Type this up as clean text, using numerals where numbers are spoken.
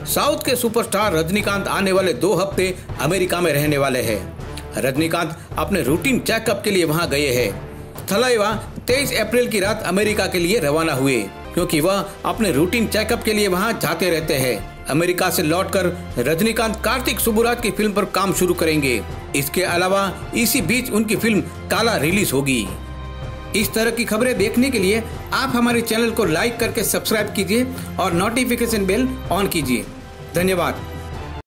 South के superstar Rajinikanth आने वाले 2 हफ्ते अमेरिका में रहने वाले हैं। रजनीकांत अपने रूटीन चेकअप के लिए वहां गए हैं। थलाइवा 23 अप्रैल की रात अमेरिका के लिए रवाना हुए, क्योंकि वह अपने रूटीन चेकअप के लिए वहां जाते रहते हैं। अमेरिका से लौटकर रजनीकांत कार्तिक सुब्बुराज की फिल्म पर काम शुरू करेंगे। इसके अलावा इसी बीच उनकी फिल्म काला रिलीज होगी। इस तरह की खबरें देखने के लिए आप हमारे चैनल को लाइक करके सब्सक्राइब कीजिए और नोटिफिकेशन बेल ऑन कीजिए। धन्यवाद।